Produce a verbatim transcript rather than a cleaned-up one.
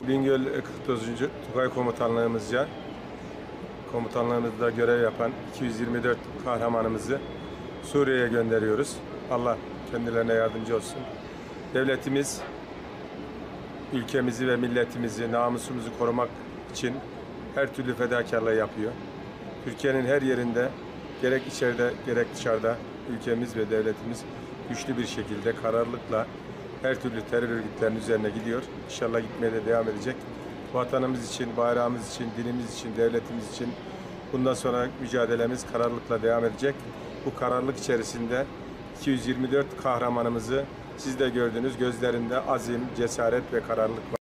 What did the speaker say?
Bingöl kırk dokuzuncu Tugay Komutanlığımızca komutanlığımızda görev yapan iki yüz yirmi dört kahramanımızı Suriye'ye gönderiyoruz. Allah kendilerine yardımcı olsun. Devletimiz ülkemizi ve milletimizi, namusumuzu korumak için her türlü fedakarlığı yapıyor. Türkiye'nin her yerinde gerek içeride gerek dışarıda ülkemiz ve devletimiz güçlü bir şekilde kararlılıkla her türlü terör örgütlerinin üzerine gidiyor. İnşallah gitmeye de devam edecek. Vatanımız için, bayrağımız için, dinimiz için, devletimiz için bundan sonra mücadelemiz kararlılıkla devam edecek. Bu kararlılık içerisinde iki yüz yirmi dört kahramanımızı siz de gördünüz. Gözlerinde azim, cesaret ve kararlılık var.